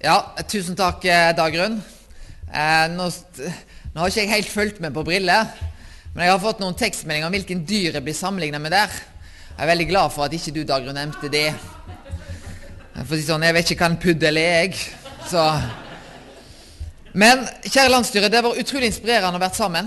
Ja, tusen takk, Dagrun. Nå har ikke jeg helt fulgt med på briller, men jeg har fått noen tekstmeldinger om hvilken dyr jeg blir sammenlignet med der. Jeg er veldig glad for at ikke du, Dagrun, nevnte det. For å si sånn, jeg vet ikke hva en puddel er, jeg. Så. Men, kjære landsstyre, det har vært utrolig inspirerende å være sammen.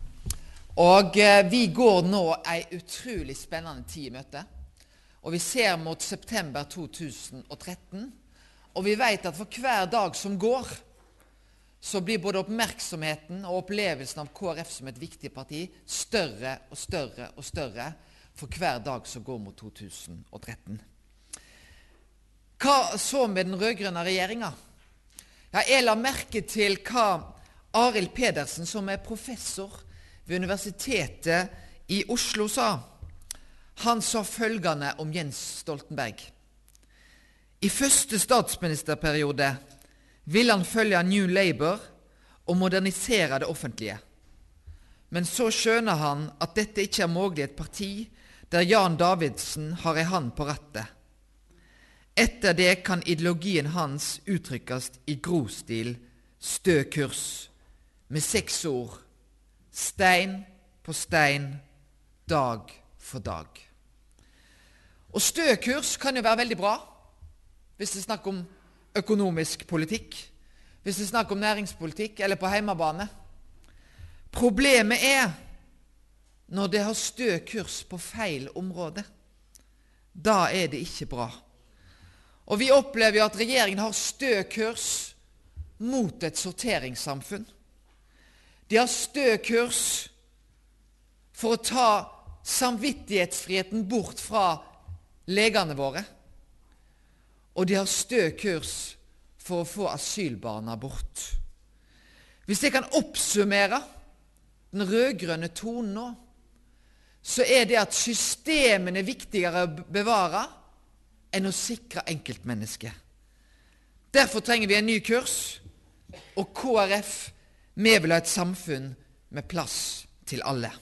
Og vi går nå en utrolig spennende tid i møte. Og vi ser mot september 2013. Og vi vet at for hver dag som går, så blir både oppmerksomheten og opplevelsen av KrF som et viktig parti større og større og større for hver dag som går mot 2013. Hva så med den rødgrønne regjeringen? Ja, jeg la merke til hva Arild Pedersen, som er professor ved Universitetet i Oslo, sa. Han sa følgende om Jens Stoltenberg. I første statsministerperiode ville han følge New Labour og modernisere det offentlige. Men så skjønner han at dette ikke er mulig et parti der Jan Davidsen har en hand på rattet. Etter det kan ideologien hans uttrykkes i grostil stø kurs, med 6 ord: stein på stein, dag for dag. Og stø kurs kan jo være veldig bra, hvis det er snakk om økonomisk politikk, hvis det er snakk om næringspolitikk eller på heimebane. Problemet er når det har stø kurs på feil område. Da er det ikke bra. Og vi opplever jo at regjeringen har stø kurs mot et sorteringssamfunn. De har stø kurs for å ta samvittighetsfriheten bort fra legene våre. Og de har stø kurs for å få asylbarna bort. Hvis jeg kan oppsummere den rødgrønne tonen nå, så er det at systemen er viktigere å bevare enn å sikre enkeltmennesket. Derfor trenger vi en ny kurs, og KrF vil ha et samfunn med plass til alle.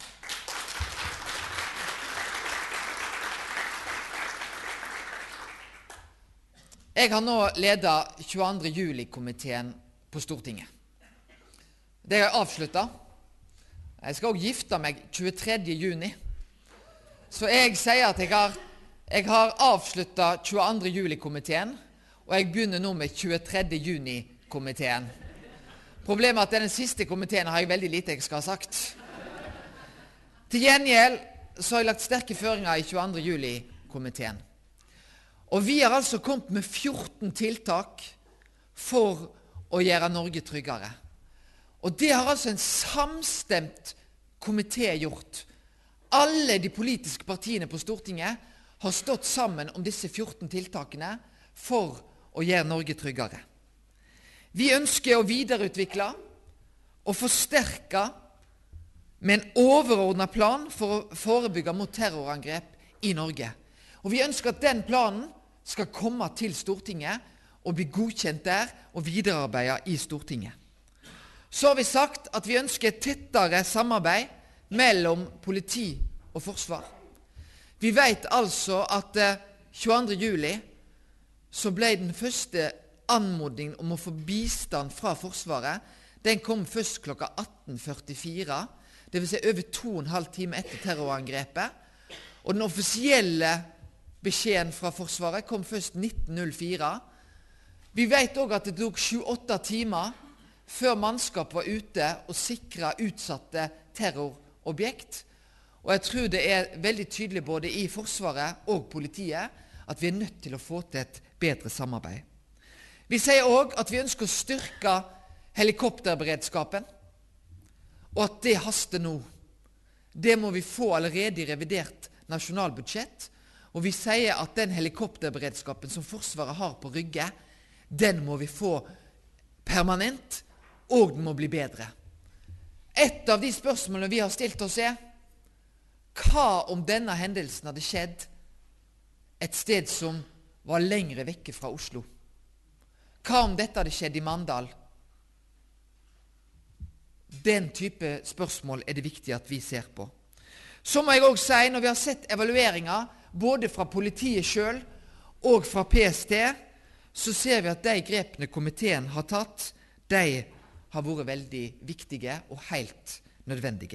Jeg har nå ledet 22. juli-komiteen på Stortinget. Det har jeg avsluttet. Jeg skal også gifte meg 23. juni. Så jeg sier at jeg har avsluttet 22. juli-komiteen, og jeg begynner nå med 23. juni-komiteen. Problemet er at den siste komiteen har jeg veldig lite jeg skal ha sagt. Til gjengjeld så har jeg lagt sterke føringer i 22. juli-komiteen. Og vi har altså kommet med 14 tiltak for å gjøre Norge tryggere. Og det har altså en samstemt komité gjort. Alle de politiske partiene på Stortinget har stått sammen om disse 14 tiltakene for å gjøre Norge tryggere. Vi ønsker å videreutvikle og forsterke med en overordnet plan for å forebygge mot terrorangrep i Norge. Og vi ønsker at den planen skal komme til Stortinget og bli godkjent der og viderearbeidet i Stortinget. Så har vi sagt at vi ønsker et tettere samarbeid mellom politi og forsvar. Vi vet altså at 22. juli så ble den første anmodningen om å få bistand fra Forsvaret, den kom først klokka 18:44, det vil si over 2,5 timer etter terrorangrepet, og den offisielle beskjeden fra Forsvaret kom først 19:04. Vi vet også at det tok 7-8 timer før mannskap var ute og sikret utsatte terrorobjekt. Og jeg tror det er veldig tydelig både i Forsvaret og politiet at vi er nødt til å få til et bedre samarbeid. Vi sier også at vi ønsker å styrke helikopterberedskapen, og at det haster nå. Det må vi få allerede i revidert nasjonalbudsjett. Og vi sier at den helikopterberedskapen som Forsvaret har på Rygge, den må vi få permanent, og den må bli bedre. Et av de spørsmålene vi har stilt oss er: hva om denne hendelsen hadde skjedd et sted som var lengre vekke fra Oslo? Hva om dette hadde skjedd i Mandal? Den type spørsmål er det viktig at vi ser på. Så må jeg også si, når vi har sett evalueringer både fra politiet selv og fra PST, så ser vi at de grepene komiteen har tatt, de har vært veldig viktige og helt nødvendige.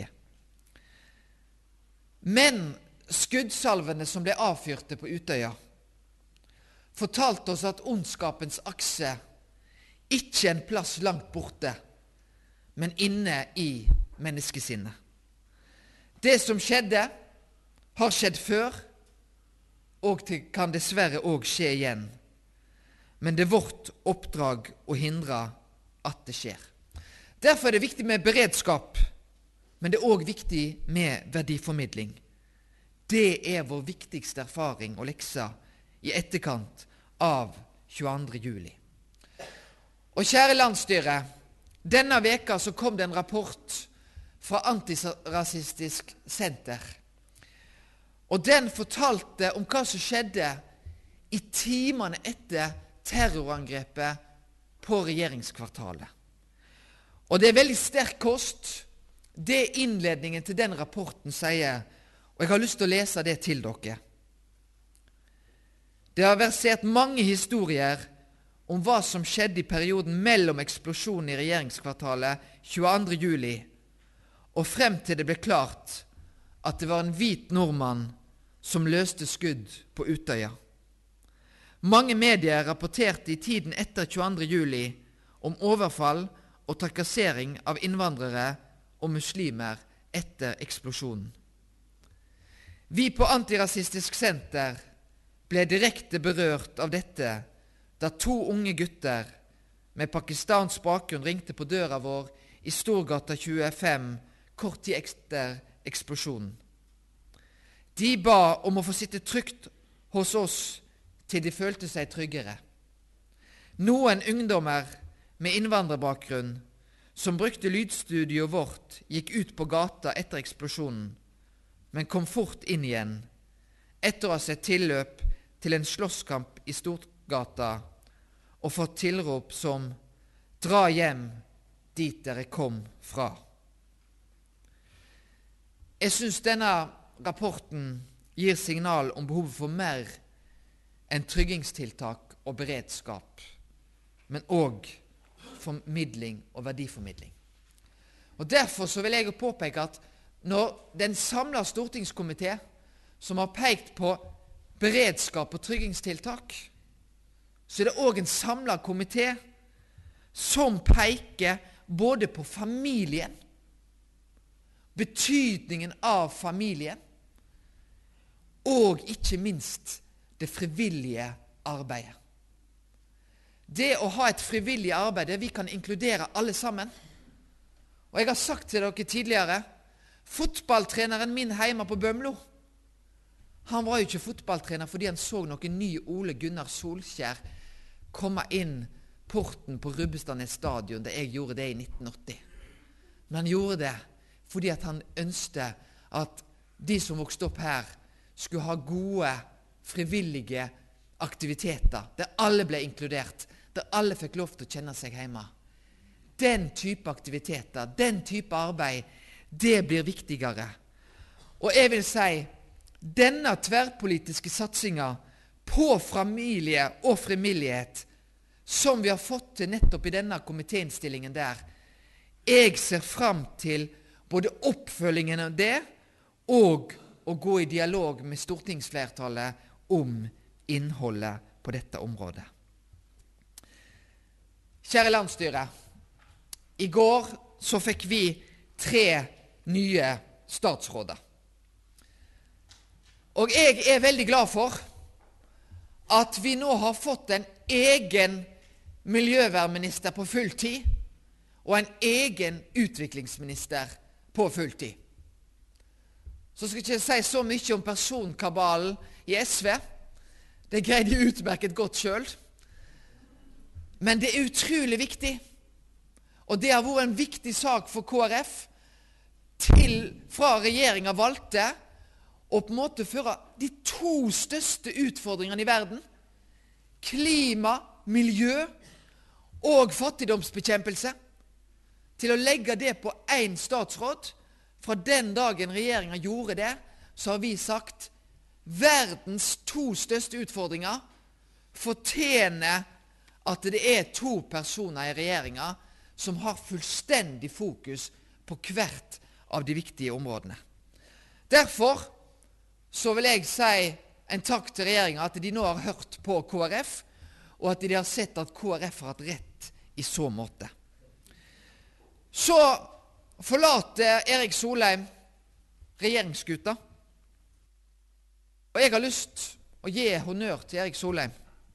Men skuddsalvene som ble avfyrte på Utøya, fortalte oss at ondskapens akse ikke en plass langt borte, men inne i menneskesinnet. Det som skjedde, har skjedd før, og det kan dessverre også skje igjen. Men det er vårt oppdrag å hindre at det skjer. Derfor er det viktig med beredskap, men det er også viktig med verdiformidling. Det er vår viktigste erfaring og lekse i etterkant av 22. juli. Og kjære landsstyre, denne veka så kom det en rapport fra Antirasistisk Senter. Og den fortalte om hva som skjedde i timene etter terrorangrepet på regjeringskvartalet. Og det er veldig sterk kost, det innledningen til den rapporten sier, og jeg har lyst til å lese det til dere. Det har versert mange historier om hva som skjedde i perioden mellom eksplosjonen i regjeringskvartalet 22. juli og frem til det ble klart at det var en hvit nordmann som løste skudd på Utøya. Mange medier rapporterte i tiden etter 22. juli om overfall og trakassering av innvandrere og muslimer etter eksplosjonen. Vi på Antirasistisk Senter ble direkte berørt av dette da 2 unge gutter med pakistansk bakgrunn ringte på døra vår i Storgata 25 kort tid etter eksplosjonen. De ba om å få sitte trygt hos oss til de følte seg tryggere. Noen ungdommer med innvandrerbakgrunn som brukte lydstudioet vårt, gikk ut på gata etter eksplosjonen, men kom fort inn igjen, etter å ha sett tilløp til en slåsskamp i Storgata og fått tilrop som «Dra hjem dit dere kom fra». Jeg synes denne rapporten gir signal om behovet for mer enn tryggingstiltak og beredskap, men også formidling og verdiformidling. Og derfor så vil jeg påpeke at når den samlede stortingskomité som har pekt på beredskap og tryggingstiltak, så er det også en samlet komité som peker både på familien, betydningen av familien, og ikke minst det frivillige arbeidet. Det å ha et frivillig arbeid der vi kan inkludere alle sammen. Og jeg har sagt til dere tidligere, fotballtreneren min hjemme på Bømlo, han var jo ikke fotballtrener fordi han så noen ny Ole Gunnar Solskjær komme inn porten på Rubbestadnes stadion da jeg gjorde det i 1980. Men han gjorde det fordi at han ønsket at de som vokste opp her skulle ha gode, frivillige aktiviteter, der alle ble inkludert, der alle fikk lov til å kjenne seg hjemme. Den type aktiviteter, den type arbeid, det blir viktigere. Og jeg vil si, denne tverrpolitiske satsingen på familie og frivillighet, som vi har fått til nettopp i denne komitéinnstillingen der, jeg ser fram til både oppfølgingen av det, og å gå i dialog med stortingsflertallet om innholdet på dette området. Kjære landsstyre, i går så fikk vi 3 nye statsråder. Og jeg er veldig glad for at vi nå har fått en egen miljøvernminister på full tid, og en egen utviklingsminister på full tid. Så skal jeg ikke si så mye om personkabalen i SV. Det greide de utmerket godt selv. Men det er utrolig viktig, og det har vært en viktig sak for KrF, fra regjeringen valgte å på en måte føre de 2 største utfordringene i verden, klima, miljø og fattigdomsbekjempelse, til å legge det på en statsråd. Fra den dagen regjeringen gjorde det, så har vi sagt verdens 2 største utfordringer fortjener at det er to personer i regjeringa som har fullstendig fokus på hvert av de viktige områdene. Derfor så vil jeg si en takk til regjeringa at de nå har hørt på KrF, og at de har sett at KrF har hatt rett i så måte. Så forlater Erik Solheim regjeringsskuta, og jeg har lyst å gi honnør til Erik Solheim.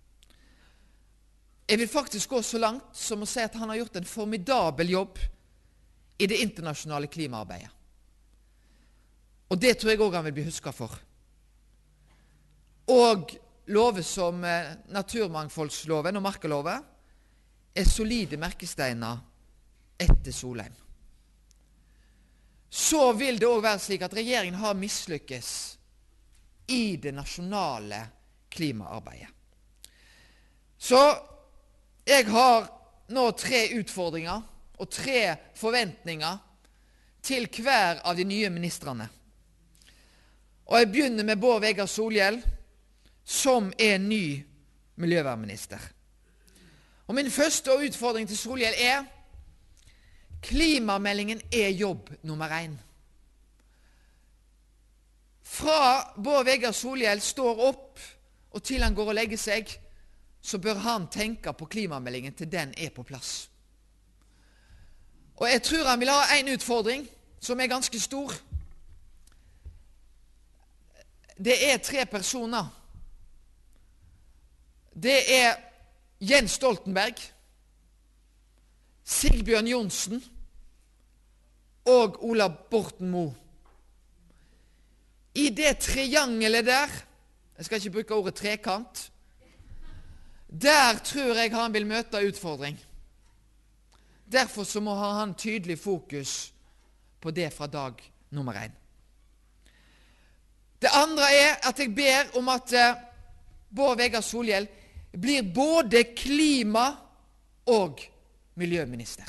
Jeg vil faktisk gå så langt som å si at han har gjort en formidabel jobb i det internasjonale klimaarbeidet. Og det tror jeg også han vil bli husket for. Og lover som naturmangfoldsloven og markeloven er solide merkesteiner etter Solheim. Så vil det også være slik at regjeringen har mislykkes i det nasjonale klimaarbeidet. Så jeg har nå 3 utfordringer og 3 forventninger til hver av de nye ministrene. Og jeg begynner med Bård Vegar Solhjell, som er ny miljøvernminister. Og min første utfordring til Solhjell er: klimameldingen er jobb nummer 1. Fra Bård Vegar Solhjell står opp og til han går og legger seg, så bør han tenke på klimameldingen til den er på plass. Og jeg tror han vil ha en utfordring som er ganske stor. Det er 3 personer. Det er Jens Stoltenberg, Sigbjørn Johnsen og Ola Borten Moe. I det triangelet der, jeg skal ikke bruke ordet trekant, der tror jeg han vil møte utfordring. Derfor så må han tydelig fokus på det fra dag nummer 1. Det andre er at jeg ber om at Bård Vegar Solhjell blir både klima- og miljøminister.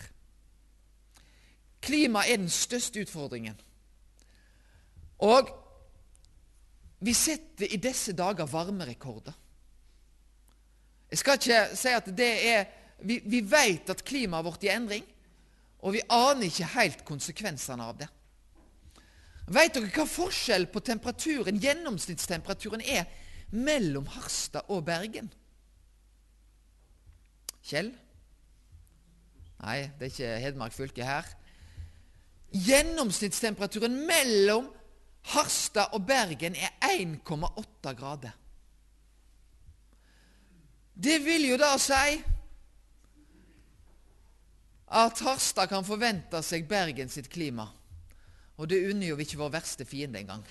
Klima er den største utfordringen. Og vi setter i disse dager varmerekorder. Jeg skal ikke si at det er... Vi vet at klimaet har vært i endring, og vi aner ikke helt konsekvensene av det. Vet dere hva forskjell på temperaturen, gjennomsnittstemperaturen er mellom Harstad og Bergen? Kjell? Nei, det er ikke Hedmark fylke her. Gjennomsnittstemperaturen mellom Harstad og Bergen er 1,8 grader. Det vil jo da si at Harstad kan forvente seg Bergen sitt klima. Og det unner jo ikke vår verste fiende engang.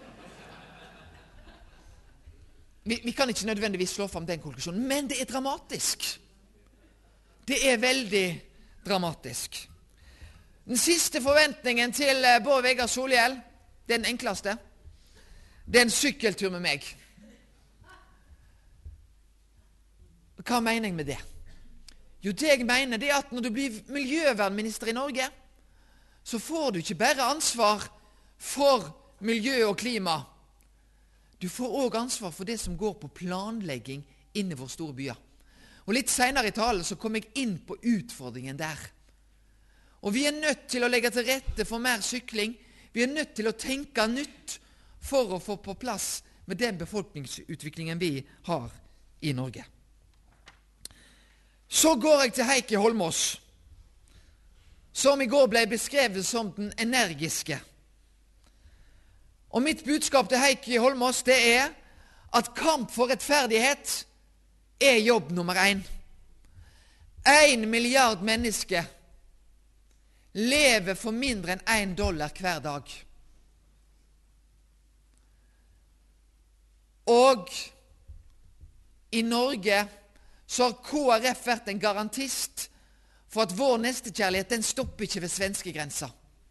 Vi kan ikke nødvendigvis slå fram den konklusjonen, men det er dramatisk. Det er veldig dramatisk. Den siste forventningen til Bård Vegar Solhjell, den enkleste, det er en sykkeltur med meg. Hva mener jeg med det? Jo, det jeg mener det er at når du blir miljøvernminister i Norge, så får du ikke bare ansvar for miljø og klima. Du får også ansvar for det som går på planlegging inne i våre store byer. Og litt senere i talen så kom jeg inn på utfordringen der. Og vi er nødt til å legge til rette for mer sykling. Vi er nødt til å tenke nytt for å få på plass med den befolkningsutviklingen vi har i Norge. Så går jeg til Heikki Holmås, som i går ble beskrevet som den energiske. Og mitt budskap til Heikki Holmås det er at kamp for rettferdighet er jobb nummer 1. 1 milliard mennesker lever for mindre enn $1 hver dag. Og i Norge så har KrF vært en garantist for at vår nestekjærlighet, den stopper ikke ved svenskegrensa.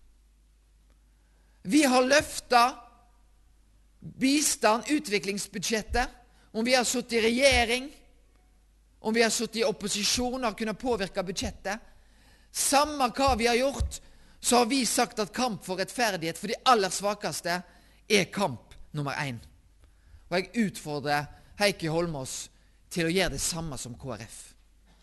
Vi har løftet bistand, utviklingsbudsjettet, om vi har suttet i regjering, om vi har suttet i opposisjon og har kunnet påvirke budsjettet. Samme hva vi har gjort, så har vi sagt at kamp for rettferdighet for de aller svakeste er kamp nummer 1. Og jeg utfordrer Heikki Holmås til å gjøre det samme som KrF.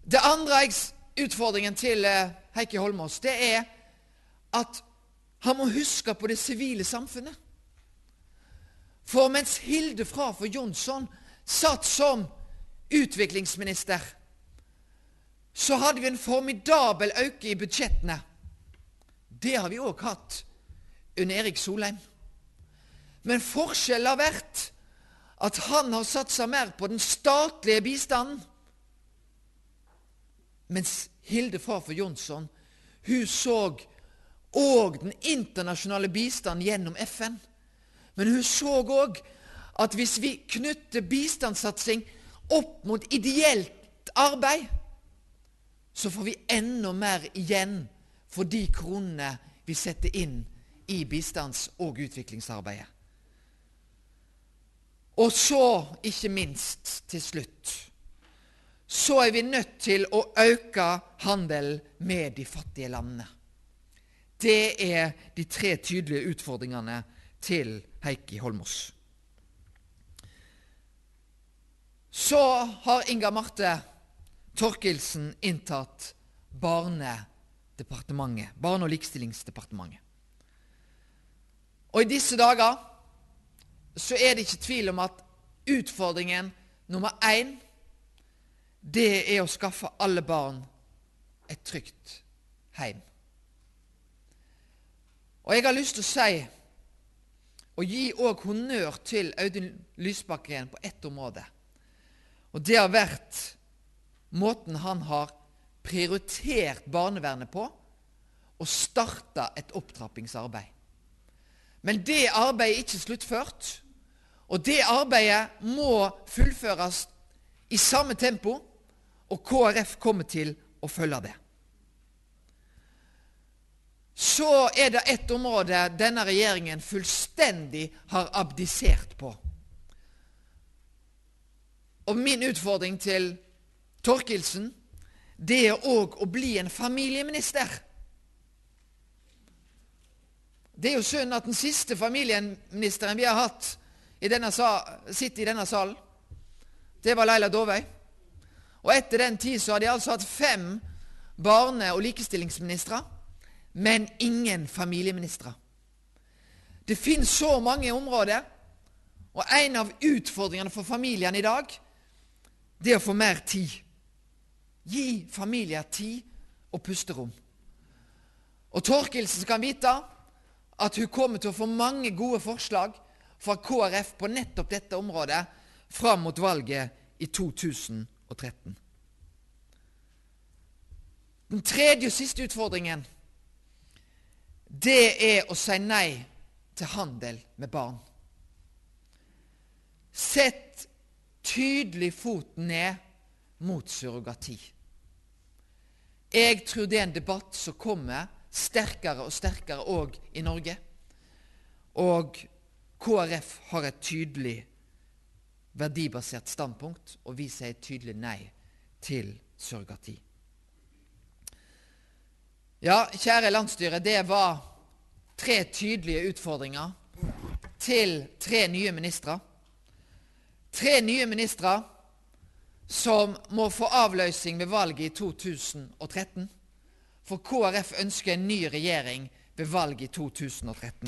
Det andre utfordringen til Heikki Holmås, det at han må huske på det sivile samfunnet. For mens Hilde Frafjord Jonsson satt som utviklingsminister, så hadde vi en formidabel øke i budsjettene. Det har vi også hatt under Erik Solheim. Men forskjellen har vært at han har satset mer på den statlige bistanden, mens Hilde Frafjord Jonsson, hun så og den internasjonale bistanden gjennom FN. Men hun så også at hvis vi knytter bistandssatsing opp mot ideelt arbeid, så får vi enda mer igjen for de kronene vi setter inn i bistands- og utviklingsarbeidet. Og så, ikke minst til slutt, så vi nødt til å øke handel med de fattige landene. Det de 3 tydelige utfordringene til Heikki Holmås. Så har Inga Marte Thorkildsen inntatt Barne- og likestillingsdepartementet. Og i disse dager så det ikke tvil om at utfordringen nummer 1, det å skaffe alle barn et trygt heim. Og jeg har lyst til å si, og gi også honnør til Audun Lysbakken på ett område. Og det har vært måten han har prioritert barnevernet på, og startet et opptrappingsarbeid. Men det arbeidet ikke sluttført, og det arbeidet må fullføres i samme tempo, og KrF kommer til å følge det. Så det et område denne regjeringen fullstendig har abdisert på. Og min utfordring til Thorkildsen, det også å bli en familieminister. Det jo synd at den siste familieministeren vi har hatt sitter i denne salen. Det var Laila Dåvøy. Og etter den tid så har de altså hatt 5 barne- og likestillingsministre, men ingen familieministre. Det finnes så mange områder, og en av utfordringene for familiene i dag, det å få mer tid. Gi familier tid og pusterom. Og Thorkildsen kan vite at hun kommer til å få mange gode forslag fra KrF på nettopp dette området fram mot valget i 2013. Den tredje og siste utfordringen, det å si nei til handel med barn. Sett tydelig foten ned mot surrogati. Jeg tror det en debatt som kommer sterkere og sterkere også i Norge. Og KrF har et tydelig verdibasert standpunkt, og vi sier tydelig nei til surrogati. Ja, kjære landsstyre, det var 3 tydelige utfordringer til 3 nye ministre. 3 nye ministre som må få avløsning ved valget i 2013. For KrF ønsker en ny regjering ved valget i 2013.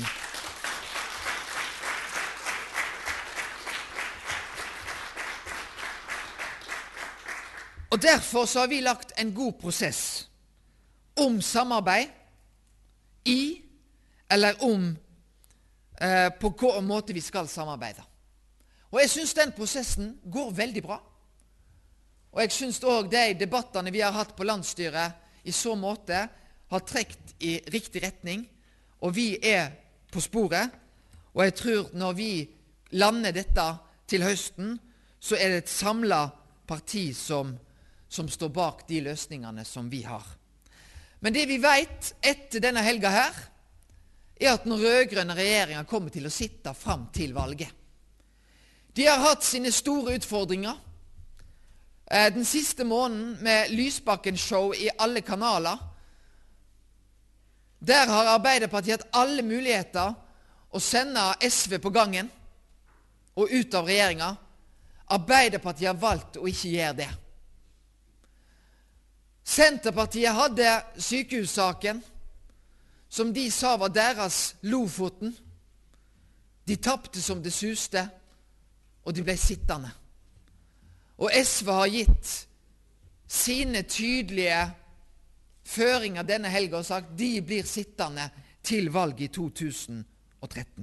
Og derfor så har vi lagt en god prosess om samarbeid i, eller om på hvilken måte vi skal samarbeide. Og jeg synes den prosessen går veldig bra. Og jeg synes også de debattene vi har hatt på landsstyret i så måte har trekt i riktig retning, og vi på sporet. Og jeg tror når vi lander dette til høsten, så det et samlet parti som står bak de løsningene som vi har. Men det vi vet etter denne helga her, at den rødgrønne regjeringen kommer til å sitte fram til valget. De har hatt sine store utfordringer. Den siste måneden med Lysbakken-show i alle kanaler. Der har Arbeiderpartiet hatt alle muligheter å sende SV på gangen og ut av regjeringen. Arbeiderpartiet har valgt å ikke gjøre det. Senterpartiet hadde sykehussaken, som de sa var deres Lofoten. De tappte som det suste, og de ble sittende. Og SV har gitt sine tydelige føringer denne helgen og sagt de blir sittende til valget i 2013.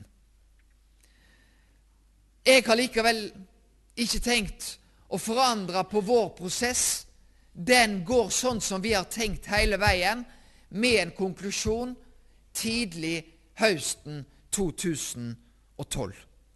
Jeg har likevel ikke tenkt å forandre på vår prosess. Den går sånn som vi har tenkt hele veien, med en konklusjon tidlig høsten 2012.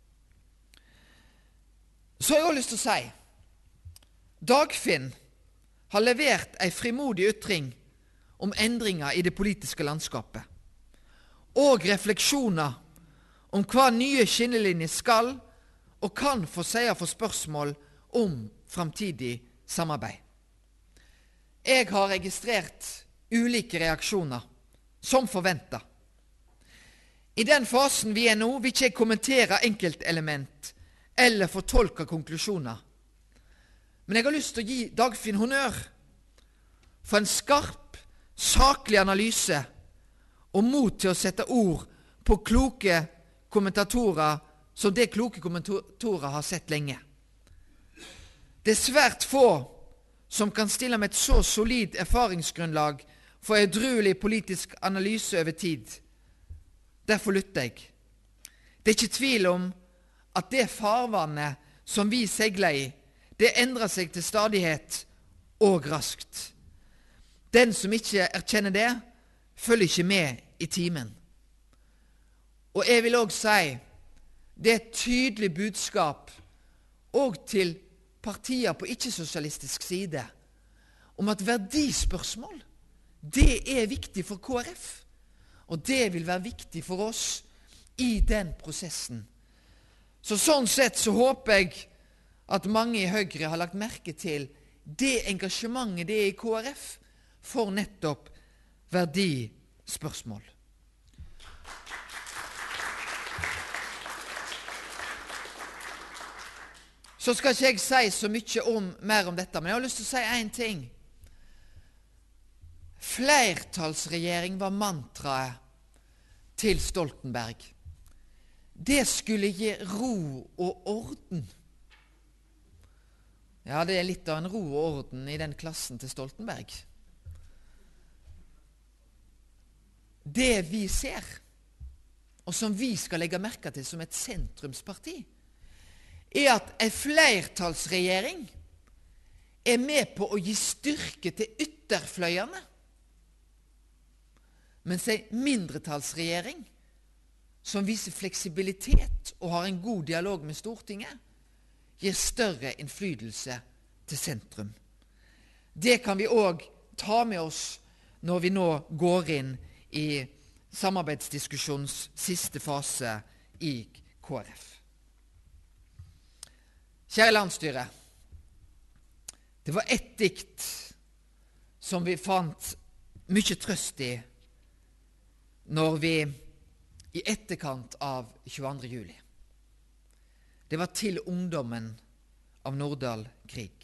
Så har jeg også lyst til å si, Dagfinn har levert en frimodig ytring om endringer i det politiske landskapet, og refleksjoner om hva nye skillelinjer skal og kan få seie for spørsmål om framtidig samarbeid. Jeg har registrert ulike reaksjoner, som forventet. I den fasen vi nå, vil ikke jeg kommentere enkeltelement eller fortolke konklusjoner. Men jeg har lyst til å gi Dagfinn honnør for en skarp, saklig analyse og mot til å sette ord på kloke kommentatorer som det kloke kommentatorer har sett lenge. Det er svært få som kan stille med et så solid erfaringsgrunnlag for edruelig politisk analyse over tid. Derfor lytter jeg. Det er ikke tvil om at det farvannet som vi segler i, det endrer seg til stadighet og raskt. Den som ikke erkjenner det, følger ikke med i timen. Og jeg vil også si, det er et tydelig budskap også til partier på ikke-sosialistisk side, om at verdispørsmål, det er viktig for KrF, og det vil være viktig for oss i den prosessen. Så sånn sett så håper jeg at mange i Høyre har lagt merke til det engasjementet det er i KrF for nettopp verdispørsmål. Så skal ikke jeg si så mye mer om dette, men jeg har lyst til å si en ting. Flertallsregjering var mantraet til Stoltenberg. Det skulle gi ro og orden. Ja, det er litt av en ro og orden i den klassen til Stoltenberg. Det vi ser, og som vi skal legge merke til som et sentrumsparti, er at en flertallsregjering er med på å gi styrke til ytterfløyene, mens en mindretallsregjering som viser fleksibilitet og har en god dialog med Stortinget, gir større innflytelse til sentrum. Det kan vi også ta med oss når vi nå går inn i samarbeidsdiskusjonens siste fase i KrF. Kjære landsstyre, det var ett dikt som vi fant mye trøst i når vi i etterkant av 22. juli. Det var til ungdommen av Nordahl Grieg.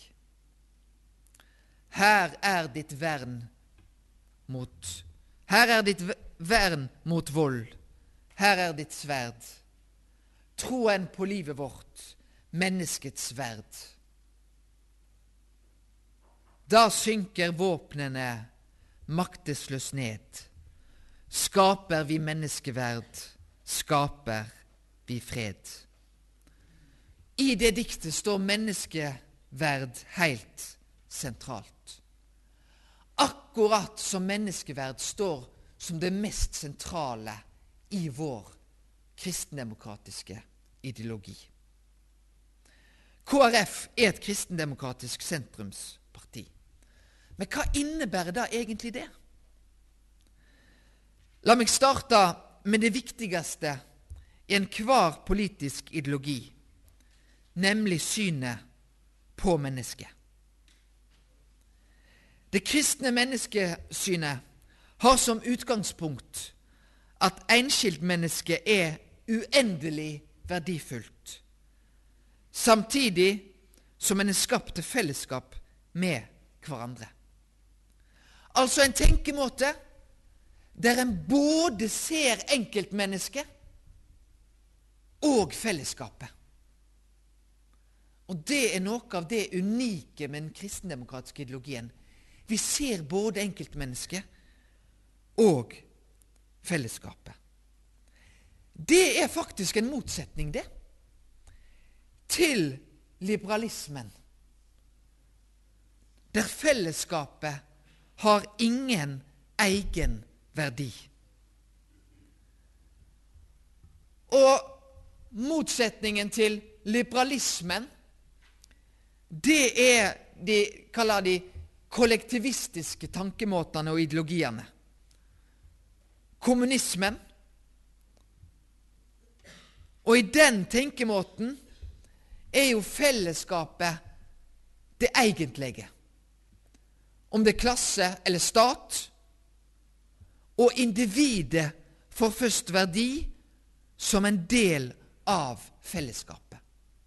Her er ditt vern mot vold. Her er ditt sverd. Troen på livet vårt, menneskets verd. Da synker våpnene maktesløs ned. Skaper vi menneskeverd, skaper vi fred. I det diktet står menneskeverd helt sentralt. Akkurat som menneskeverd står som det mest sentrale i vår kristendemokratiske ideologi. KrF er et kristendemokratisk sentrumsparti. Men hva innebærer da egentlig det? La meg starte med det viktigste i enhver politisk ideologi, nemlig synet på mennesket. Det kristne menneskesynet har som utgangspunkt at enskiltmennesket er uendelig verdifullt, samtidig som en er skapt til fellesskap med hverandre. Altså en tenkemåte der en både ser enkeltmennesket og fellesskapet. Og det er noe av det unike med den kristendemokratiske ideologien. Vi ser både enkeltmennesket og fellesskapet. Det er faktisk en motsetning, det, til liberalismen, der fellesskapet har ingen egen verdi. Og motsetningen til liberalismen, det er de, kaller de, kollektivistiske tankemåtene og ideologiene. Kommunismen. Og i den tenkemåten er jo fellesskapet det egentlige. Om det er klasse eller stat, og individet får først verdi som en del av fellesskapet.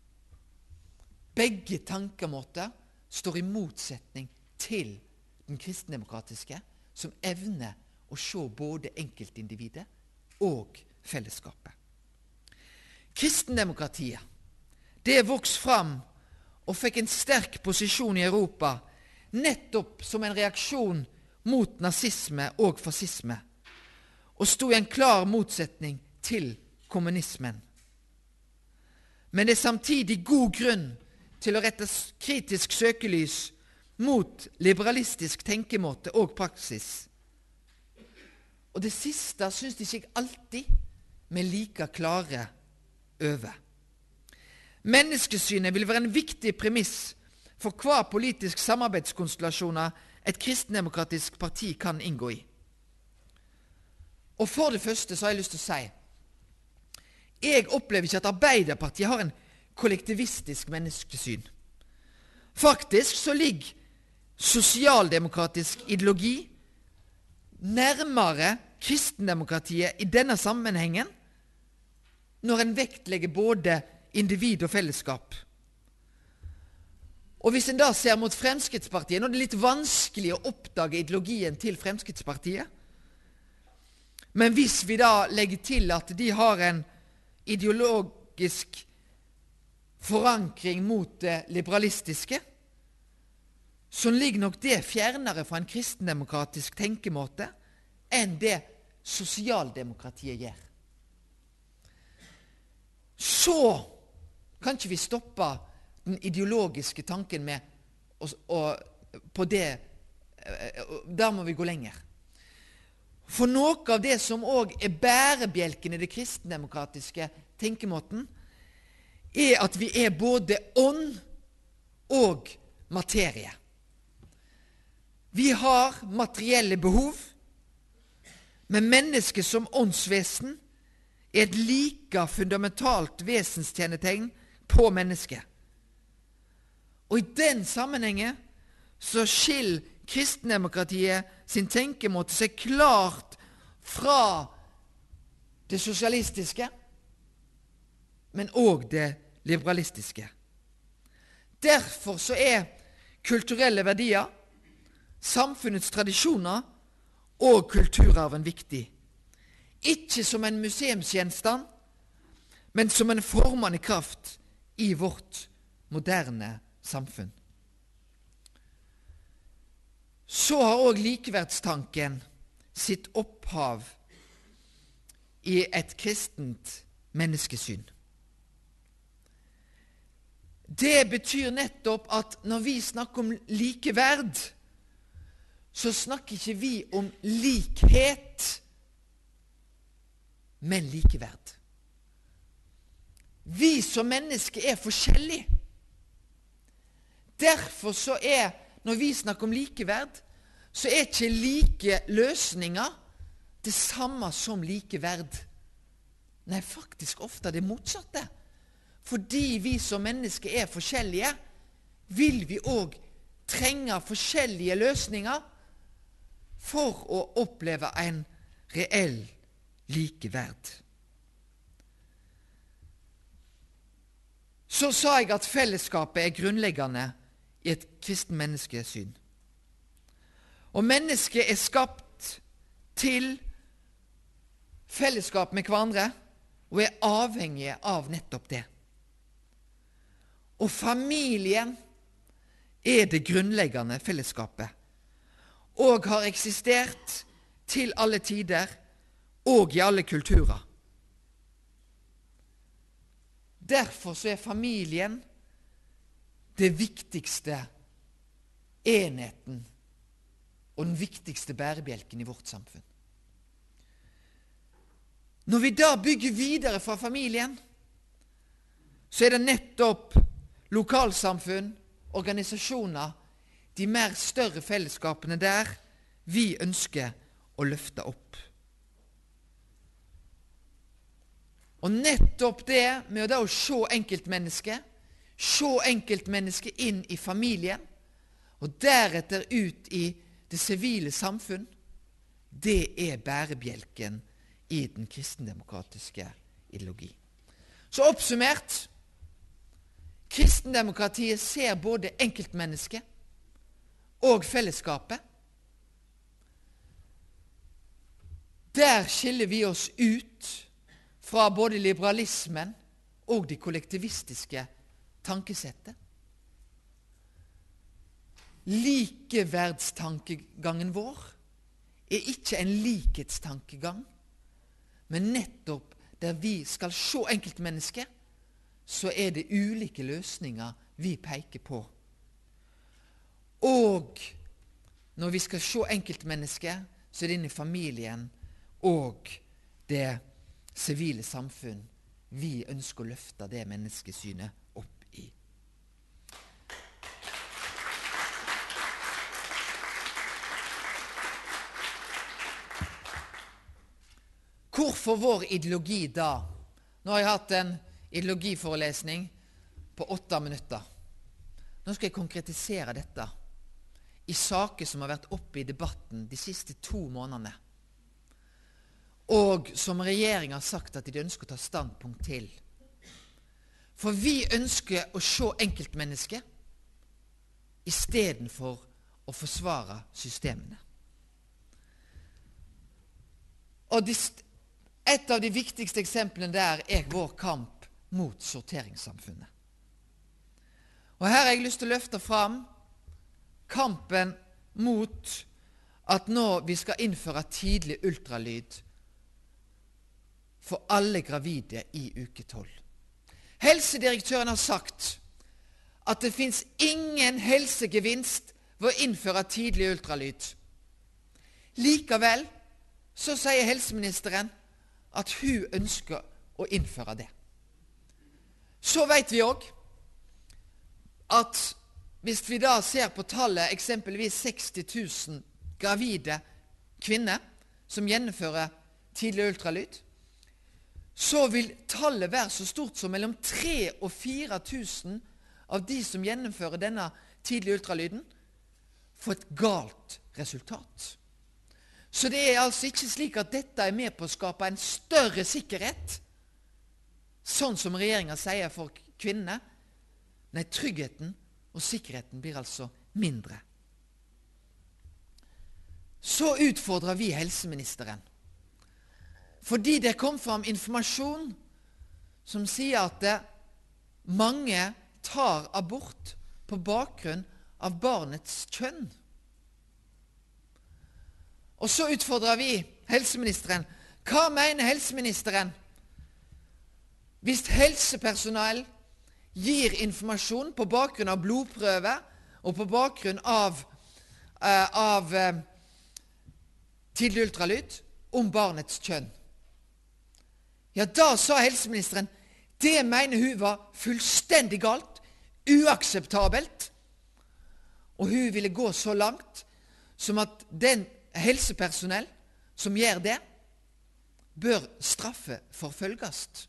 Begge tankemåter står i motsetning til den kristendemokratiske, som evner å se både enkeltindividet og fellesskapet. Kristendemokratiet, det vokste fram og fikk en sterk posisjon i Europa, nettopp som en reaksjon mot nazisme og fascisme, og stod i en klar motsetning til kommunismen. Men det er samtidig god grunn til å rette kritisk søkelys mot liberalistisk tenkemåte og praksis. Og det siste synes jeg ikke alltid vi er like klare over. Menneskesynet vil være en viktig premiss for hva politisk samarbeidskonstellasjoner et kristendemokratisk parti kan inngå i. Og for det første så har jeg lyst til å si, jeg opplever ikke at Arbeiderpartiet har en kollektivistisk menneskesyn. Faktisk så ligger sosialdemokratisk ideologi nærmere kristendemokratiet i denne sammenhengen når en vektlegger både individ og fellesskap. Og hvis en da ser mot Fremskrittspartiet, nå er det litt vanskelig å oppdage ideologien til Fremskrittspartiet, men hvis vi da legger til at de har en ideologisk forankring mot det liberalistiske, så ligger nok det fjernere fra en kristendemokratisk tenkemåte enn det sosialdemokratiet gjør. Så kan ikke vi stoppe den ideologiske tanken med på det. Der må vi gå lenger. For noe av det som også er bærebjelken i det kristendemokratiske tenkemåten, er at vi er både ånd og materie. Vi har materielle behov, men mennesket som åndsvesen er et like fundamentalt vesenskjennetegn på mennesket. Og i den sammenhengen så skiller kristendemokratiet sin tenkemåte seg klart fra det sosialistiske, men også det liberalistiske. Derfor så er kulturelle verdier, samfunnets tradisjoner og kulturarven viktig. Ikke som en museumsgjenstand, men som en formende kraft i vårt moderne samfunn. Så har også likeverdstanken sitt opphav i et kristent menneskesyn. Det betyr nettopp at når vi snakker om likeverd, så snakker ikke vi om likhet, men likeverd. Vi som mennesker er forskjellige. Derfor så er, når vi snakker om likeverd, så er ikke like løsninger det samme som likeverd. Nei, faktisk ofte det motsatte. Fordi vi som mennesker er forskjellige, vil vi også trenge forskjellige løsninger for å oppleve en reell likeverd. Så sa jeg at fellesskapet er grunnleggende i et kristen menneskesyn. Og mennesket skapt til fellesskap med hverandre, og avhengig av nettopp det. Og familien det grunnleggende fellesskapet, og har eksistert til alle tider, og i alle kulturer. Derfor så familien det viktigste enheten og den viktigste bærebjelken i vårt samfunn. Når vi da bygger videre fra familien, så det nettopp lokalsamfunn, organisasjoner, de mer større fellesskapene der vi ønsker å løfte opp. Og nettopp det med å se enkeltmennesket inn i familien, og deretter ut i det sivile samfunn, det bærebjelken i den kristendemokratiske ideologi. Så oppsummert, kristendemokratiet ser både enkeltmennesket og fellesskapet. Der skiller vi oss ut fra både liberalismen og det kollektivistiske tankesettet. Likeverdstankegangen vår ikke en likhetstankegang, men nettopp der vi skal se enkeltmennesket, så det ulike løsninger vi peker på. Og når vi skal se enkeltmennesket, så det inn i familien og det sivile samfunn vi ønsker å løfte det menneskesynet opp i. Hvorfor vår ideologi da? Nå har jeg hatt en ideologiforelesning på 8 minutter. Nå skal jeg konkretisere dette i saker som har vært oppe i debatten de siste 2 månedene, og som regjeringen har sagt at de ønsker å ta standpunkt til. For vi ønsker å se enkeltmennesket i stedet for å forsvare systemene. Og et av de viktigste eksemplene der vår kamp mot sorteringssamfunnet. Og her har jeg lyst til å løfte fram kampen mot at nå vi skal innføre tidlig ultralyd for alle gravide i uke 12. Helsedirektøren har sagt at det finnes ingen helsegevinst ved å innføre tidlig ultralyd. Likevel så sier helseministeren at hun ønsker å innføre det. Så vet vi også at hvis vi da ser på tallet eksempelvis 60 000 gravide kvinner som gjennomfører tidlig ultralyd, så vil tallet være så stort som mellom 3 og 4 000 av de som gjennomfører denne tidlige ultralyden, få et galt resultat. Så det altså ikke slik at dette med på å skape en større sikkerhet, sånn som regjeringen sier for kvinnene. Nei, tryggheten og sikkerheten blir altså mindre. Så utfordrer vi helseministeren. Fordi det kom fram informasjon som sier at mange tar abort på bakgrunn av barnets kjønn. Og så utfordrer vi helseministeren. Hva mener helseministeren hvis helsepersonell gir informasjon på bakgrunn av blodprøve og på bakgrunn av tidlig ultralyd om barnets kjønn? Ja, da sa helseministeren, det mener hun var fullstendig galt, uakseptabelt, og hun ville gå så langt som at den helsepersonell som gjør det, bør straffeforfølgast.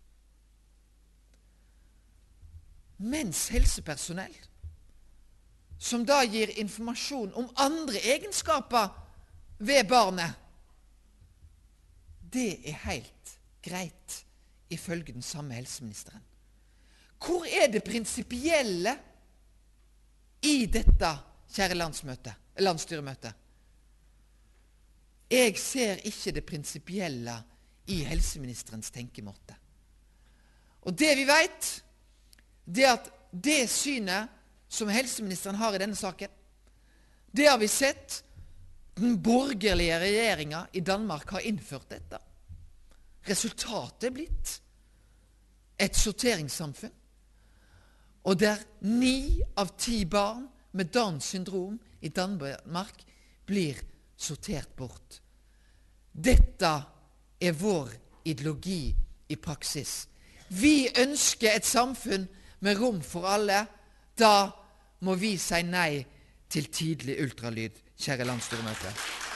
Mens helsepersonell som da gir informasjon om andre egenskaper ved barnet, det helt greit ifølge den samme helseministeren. Hvor det prinsipielle i dette, kjære landsstyremøte? jeg ser ikke det prinsipielle i helseministerens tenkemåte. Og det vi vet, det er at det synet som helseministeren har i denne saken, det har vi sett. Den borgerlige regjeringen i Danmark har innført dette. Resultatet er blitt et sorteringssamfunn. Og der 9 av 10 barn med Downs syndrom i Danmark blir sortert bort. Dette er vår ideologi i praksis. Vi ønsker et samfunn med rom for alle. Da må vi si nei til tidlig ultralyd, kjære landsstyremøte.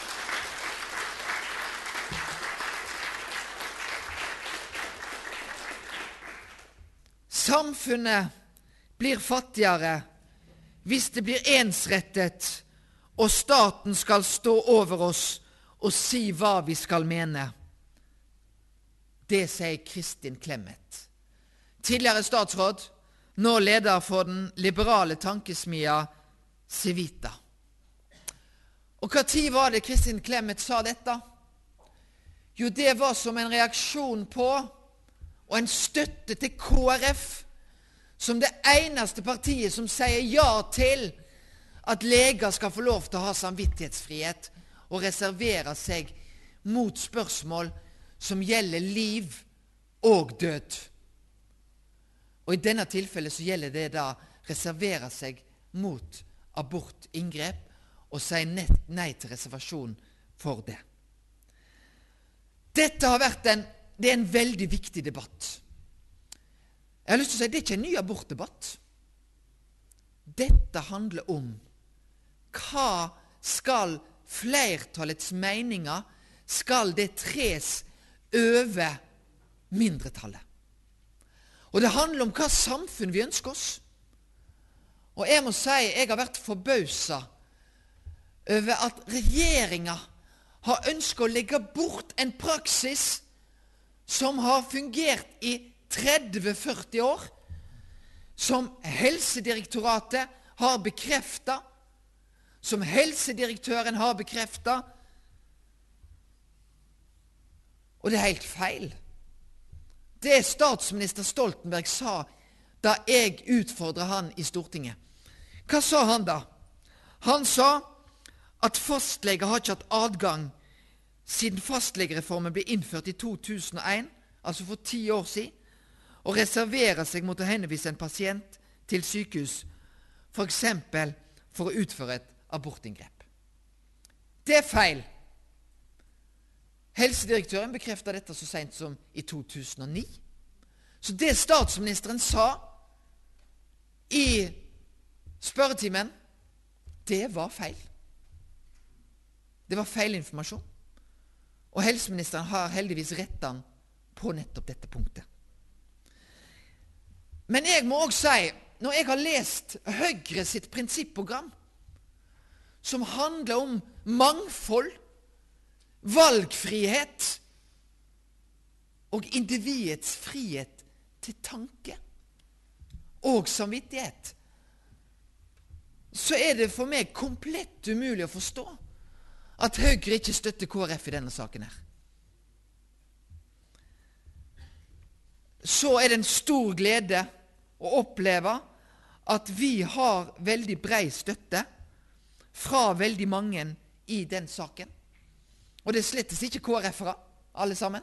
Samfunnet blir fattigere hvis det blir ensrettet, og staten skal stå over oss og si hva vi skal mene. Det sier Kristin Clemet, tidligere statsråd, nå leder for den liberale tankesmia Civita. Og hva tid var det Kristin Clemet sa dette? Jo, det var som en reaksjon på og en støtte til KrF, som det eneste partiet som sier ja til at leger skal få lov til å ha samvittighetsfrihet og reservere seg mot spørsmål som gjelder liv og død. Og i denne tilfellet så gjelder det da reservere seg mot abortinngrep og si nei til reservasjon for det. Dette har vært det er en veldig viktig debatt. Jeg har lyst til å si, det er ikke en ny abortdebatt. Dette handler om hva skal flertallets meninger, skal det tres over mindretallet. Og det handler om hva samfunn vi ønsker oss. Og jeg må si, jeg har vært forbauset over at regjeringen har ønsket å legge bort en praksis som har fungert i 30-40 år, som Helsedirektoratet har bekreftet, som helsedirektøren har bekreftet, og det er helt feil. Det statsminister Stoltenberg sa da jeg utfordret han i Stortinget. Hva sa han da? Han sa at fastleger har ikke hatt adgang siden fastlegereformen ble innført i 2001, altså for 10 år siden, og reservere seg mot å henvise en pasient til sykehus, for eksempel for å utføre et abortinngrep. Det er feil. Helsedirektøren bekreftet dette så sent som i 2009. Så det statsministeren sa i spørretimen, det var feil. Det var feil informasjon. Og helseministeren har heldigvis rettet han på nettopp dette punktet. Men jeg må også si, når jeg har lest Høyre sitt prinsipprogram, som handler om mangfold, valgfrihet og individets frihet til tanke og samvittighet, så er det for meg komplett umulig å forstå at Høyre ikke støtter KrF i denne saken her. Så er det en stor glede å oppleve at vi har veldig brei støtte fra veldig mange i den saken. Og det er slettes ikke KrF-ere, alle sammen.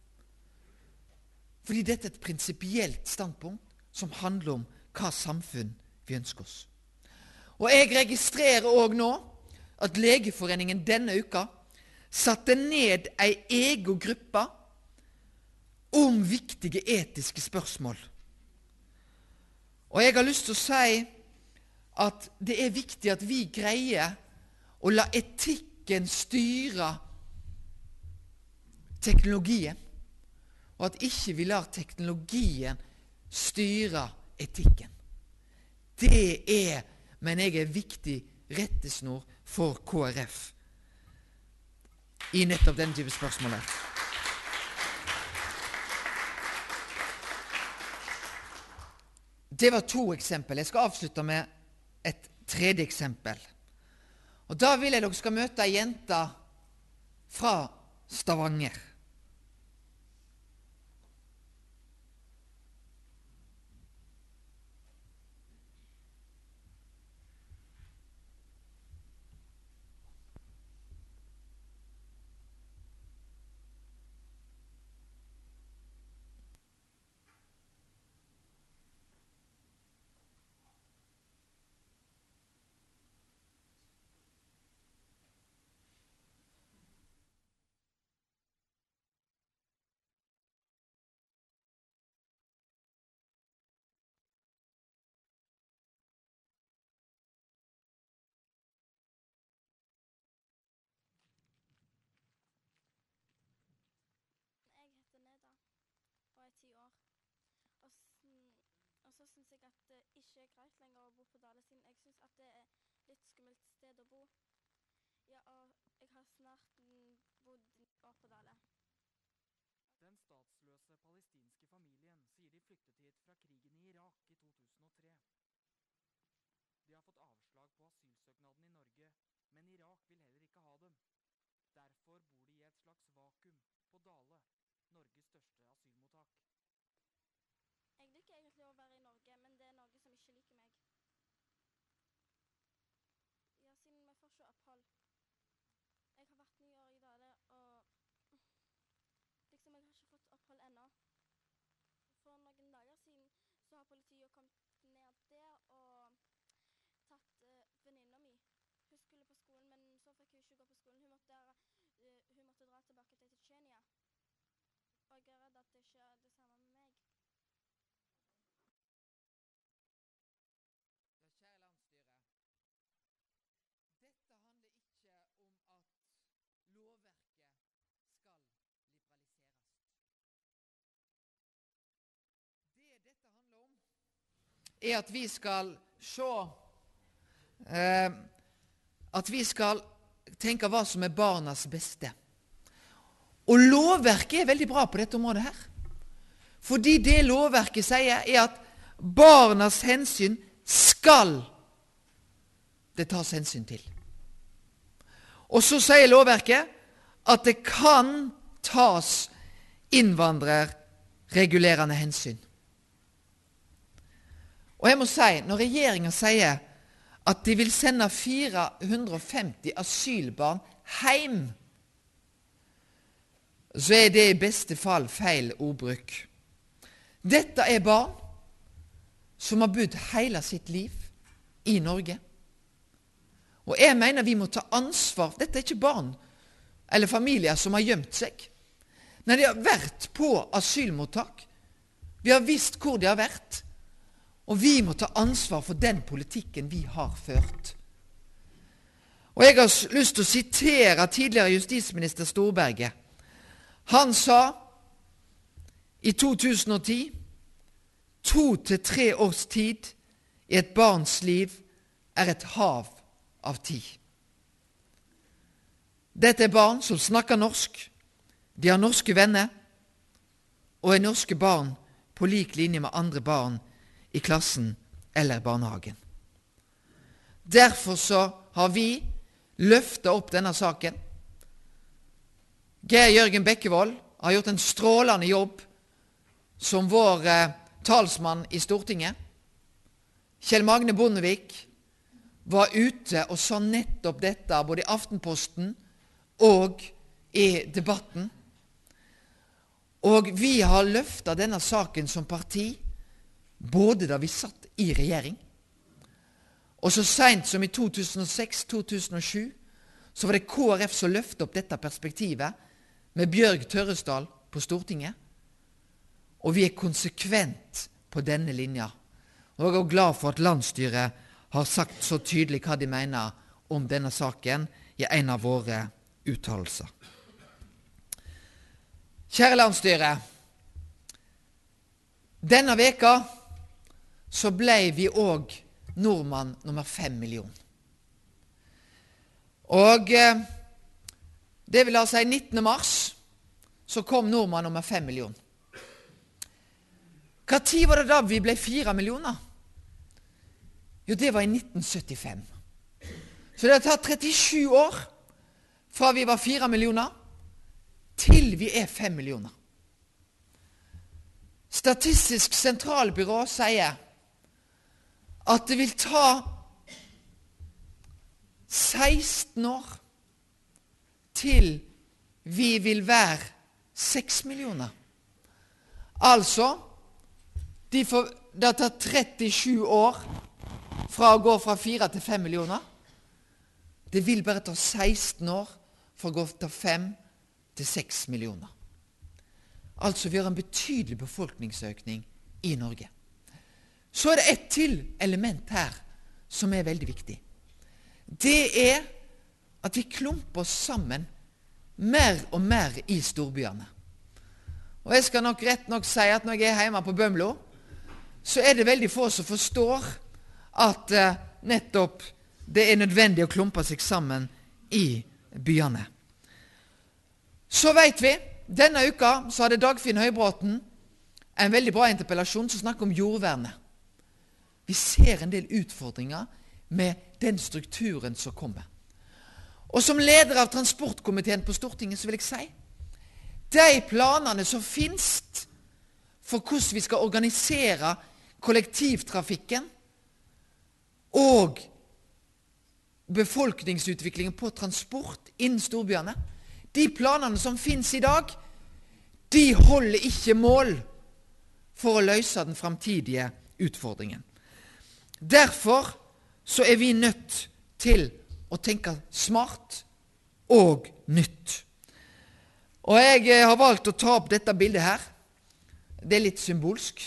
Fordi dette er et prinsipielt standpunkt som handler om hva samfunn vi ønsker oss. Og jeg registrerer også nå at Legeforeningen denne uka satte ned ei egen gruppe om viktige etiske spørsmål. Og jeg har lyst til å si at det er viktig at vi greier å la etikken styre teknologien, og at ikke vi lar teknologien styre etikken. Det er, men jeg er viktig rettesnor for KrF i nettopp denne type spørsmål her. Det var 2 eksempel. Jeg skal avslutte med et 3. eksempel. Og da vil jeg dere skal møte ei jente fra Stavanger. Jeg heter Neda og er 10 år. Og så synes jeg at det ikke er greit lenger å bo på Dale, siden jeg synes at det er litt skummelt sted å bo. Ja, og jeg har snart bodd 9 år på Dale. Den statsløse palestinske familien sier de flyttet hit fra krigen i Irak i 2003. De har fått avslag på asylsøknaden i Norge, men Irak vil heller ikke ha dem. Derfor bor de i et slags vakuum på Dale, Norges største asylmottak. Jeg liker egentlig å være i Norge, men det er Norge som ikke liker meg. Ja, siden vi får ikke opphold. Jeg har vært 9 år i Dale, og liksom jeg har ikke fått opphold ennå. For noen dager siden så har politiet kommet ned der og tatt venninna mi. Hun skulle på skolen, men så fikk hun ikke gå på skolen. Hun måtte dra tilbake til Tsjetsjenia. Og jeg er redd at det ikke er det samme med meg. Ja, kjære landsstyre. Dette handler ikke om at lovverket skal liberaliseres. Det dette handler om, er at vi skal se at vi skal tenke hva som er barnas beste. Og lovverket er veldig bra på dette området her. Fordi det lovverket sier er at barnas hensyn skal det tas hensyn til. Og så sier lovverket at det kan tas innvandrerregulerende hensyn. Og jeg må si, når regjeringen sier at de vil sende 450 asylbarn hjem, så er det i beste fall feil ordbruk. Dette er barn som har bodd hele sitt liv i Norge. Og jeg mener vi må ta ansvar. Dette er ikke barn eller familier som har gjemt seg. Nei, de har vært på asylmottak. Vi har visst hvor de har vært. Og vi må ta ansvar for den politikken vi har ført. Og jeg har lyst til å sitere tidligere justisminister Storberget. Han sa i 2010, 2 til 3 års tid i et barns liv er et hav av tid. Dette er barn som snakker norsk, de har norske venner, og er norske barn på lik linje med andre barn i klassen eller barnehagen. Derfor så har vi løftet opp denne saken. Geir Jørgen Bekkevold har gjort en strålende jobb som vår talsmann i Stortinget. Kjell Magne Bondevik var ute og sa nettopp dette både i Aftenposten og i debatten. Og vi har løftet denne saken som parti både da vi satt i regjering, og så sent som i 2006-2007 så var det KrF som løftet opp dette perspektivet med Bjørg Tørresdal på Stortinget, og vi er konsekvent på denne linja. Og jeg er glad for at landsstyret har sagt så tydelig hva de mener om denne saken i en av våre uttalelser. Kjære landsstyre, denne veka så ble vi også nordmann nummer 5 million. Og det vil si 19. mars så kom nordmann nummer 5 million. Hva tid var det da vi ble 4 millioner? Jo, det var i 1975. Så det har tatt 37 år fra vi var 4 millioner til vi 5 millioner. Statistisk sentralbyrå sier at det vil ta 16 år til vi vil være 6 millioner. Altså, det tar 37 år fra å gå fra 4 til 5 millioner. Det vil bare ta 16 år fra å gå fra 5 til 6 millioner. Altså, vi har en betydelig befolkningsøkning i Norge. Så det et til element her som veldig viktig. Det at vi klumper oss sammen mer og mer i storbyene. Og jeg skal nok rett nok si at når jeg hjemme på Bømlo, så det veldig få som forstår at nettopp det nødvendig å klumpe seg sammen i byene. Så vet vi, denne uka så hadde Dagfinn Høybråten en veldig bra interpellasjon som snakker om jordvernet. Vi ser en del utfordringer med den strukturen som kommer. Og som leder av transportkomiteen på Stortinget så vil jeg si, de planene som finnes for hvordan vi skal organisere kollektivtrafikken og befolkningsutviklingen på transport innen storbyene, de planene som finnes i dag, de holder ikke mål for å løse den fremtidige utfordringen. Derfor så vi nødt til å tenke smart og nytt. Og jeg har valgt å ta opp dette bildet her. Det litt symbolsk.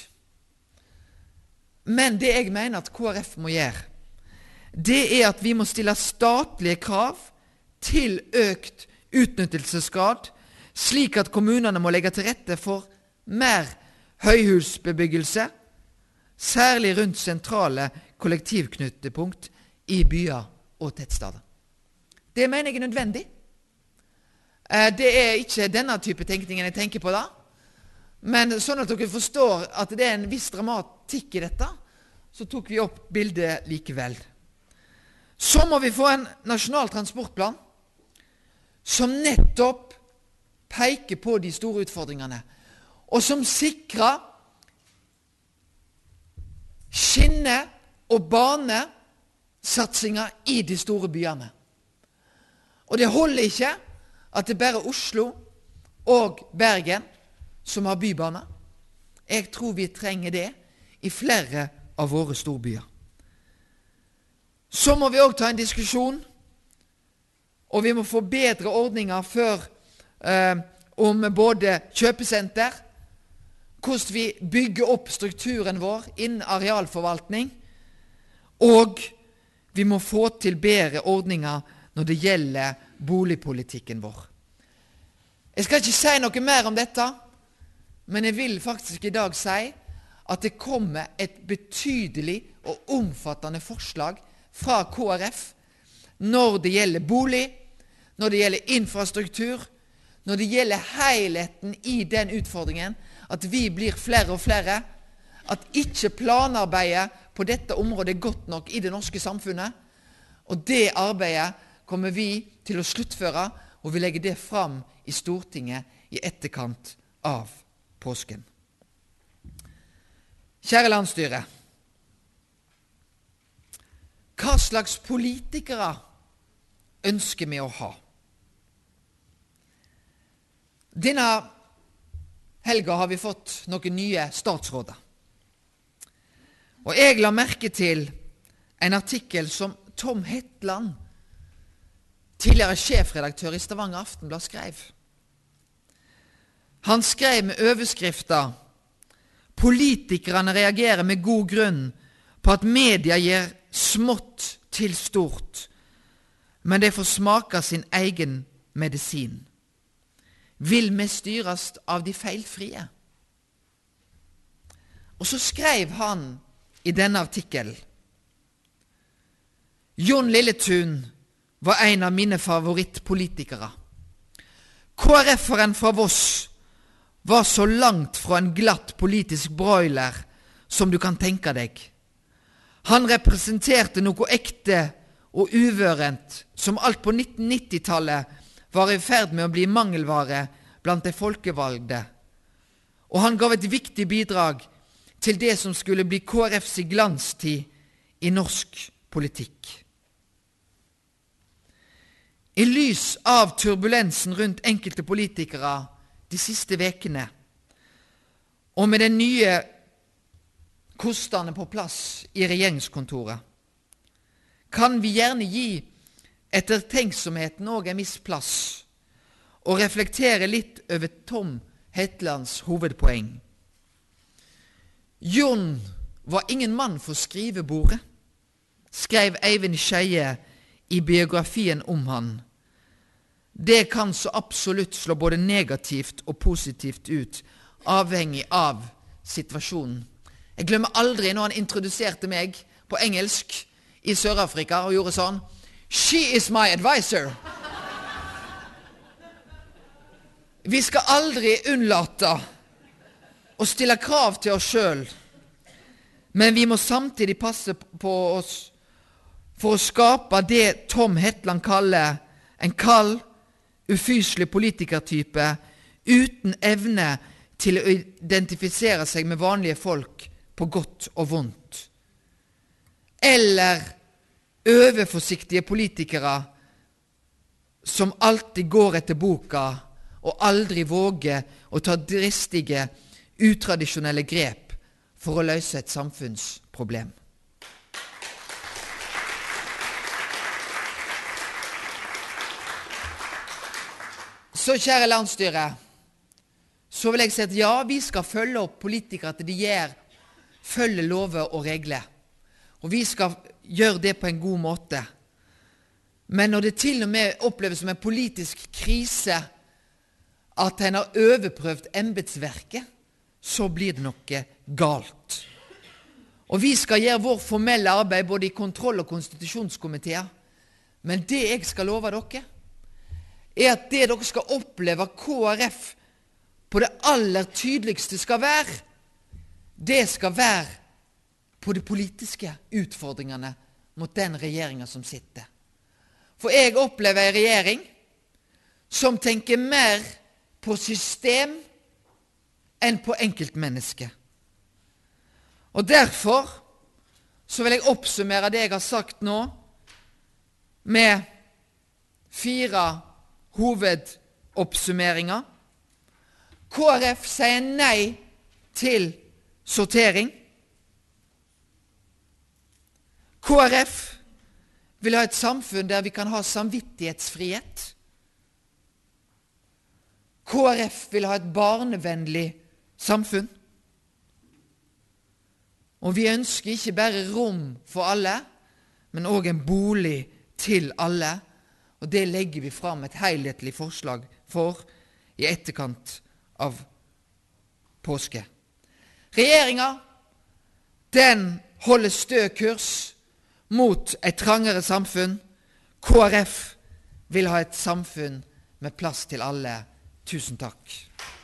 Men det jeg mener at KrF må gjøre, det at vi må stille statlige krav til økt utnyttelsesgrad, slik at kommunene må legge til rette for mer høyhusbebyggelse, særlig rundt sentrale kollektivknutepunkt i byer og tettstader. Det mener jeg nødvendig. Det ikke denne type tenkningen jeg tenker på da, men sånn at dere forstår at det en viss dramatikk i dette, så tok vi opp bildet likevel. Så må vi få en nasjonal transportplan som nettopp peker på de store utfordringene, og som sikrer skinne- og banesatsinger i de store byene. Og det holder ikke at det bare Oslo og Bergen som har bybaner. Jeg tror vi trenger det i flere av våre storbyer. Så må vi også ta en diskusjon, og vi må få bedre ordninger om både kjøpesenter, hvordan vi bygger opp strukturen vår innen arealforvaltning, og vi må få til bedre ordninger når det gjelder boligpolitikken vår. Jeg skal ikke si noe mer om dette, men jeg vil faktisk i dag si at det kommer et betydelig og omfattende forslag fra KrF når det gjelder bolig, når det gjelder infrastruktur, når det gjelder helheten i den utfordringen, at vi blir flere og flere, at ikke planarbeidet på dette området er godt nok i det norske samfunnet, og det arbeidet kommer vi til å sluttføre, og vi legger det fram i Stortinget i etterkant av påsken. Kjære landsstyre, hva slags politikere ønsker vi å ha? Denne helga har vi fått noen nye statsråder. Og jeg la merke til en artikkel som Tom Hetland, tidligere sjefredaktør i Stavanger Aftenblad, skrev. Han skrev med overskriften «Politikerne reagerer med god grunn på at media gjør smått til stort, men de får smake sin egen medisin. Vil vi styres av de feilfrie?» Og så skrev han i denne artikkelen: Jon Lilletun var en av mine favorittpolitikere. KrF-eren fra Voss var så langt fra en glatt politisk broiler som du kan tenke deg. Han representerte noe ekte og uvørent som alt på 1990-tallet var i ferd med å bli mangelvare blant de folkevalgte, og han gav et viktig bidrag til det som skulle bli KrFs glanstid i norsk politikk. I lys av turbulensen rundt enkelte politikere de siste vekene, og med den nye kostene på plass i regjeringskontoret, kan vi gjerne gi ettertenksomheten og en viss plass, og reflektere litt over Tom Hetlands hovedpoeng. Jon var ingen mann for skrivebordet, skrev Eivind Skeie i biografien om han. Det kan så absolutt slå både negativt og positivt ut, avhengig av situasjonen. Jeg glemmer aldri når han introduserte meg på engelsk i Sør-Afrika og gjorde sånn: "She is my advisor." Vi skal aldri unnlate å stille krav til oss selv, men vi må samtidig passe på oss for å skape det Tom Hetland kaller en kald, ufyselig politikertype uten evne til å identifisere seg med vanlige folk på godt og vondt. Eller overforsiktige politikere som alltid går etter boka og aldri våger å ta dristige, utradisjonelle grep for å løse et samfunnsproblem. Så kjære landsstyre, så vil jeg si at ja, vi skal følge opp politikere til de følger lover og regler. Og vi skal gjøre det på en god måte. Men når det til og med oppleves som en politisk krise at en har overprøvd embetsverket, så blir det noe galt. Og vi skal gjøre vår formelle arbeid både i kontroll- og konstitusjonskomiteer. Men det jeg skal love dere, at det dere skal oppleve KrF på det aller tydeligste skal være, det skal være på de politiske utfordringene mot den regjeringen som sitter. For jeg opplever en regjering som tenker mer på system enn på enkeltmenneske. Og derfor så vil jeg oppsummere det jeg har sagt nå med 4 hovedoppsummeringer. KrF sier nei til sortering. KrF vil ha et samfunn der vi kan ha samvittighetsfrihet. KrF vil ha et barnevennlig samfunn. Og vi ønsker ikke bare rom for alle, men også en bolig til alle. Og det legger vi fram et helhetlig forslag for i etterkant av påske. Regjeringen, den holder stø kurs mot et trangere samfunn. KrF vil ha et samfunn med plass til alle. Tusen takk.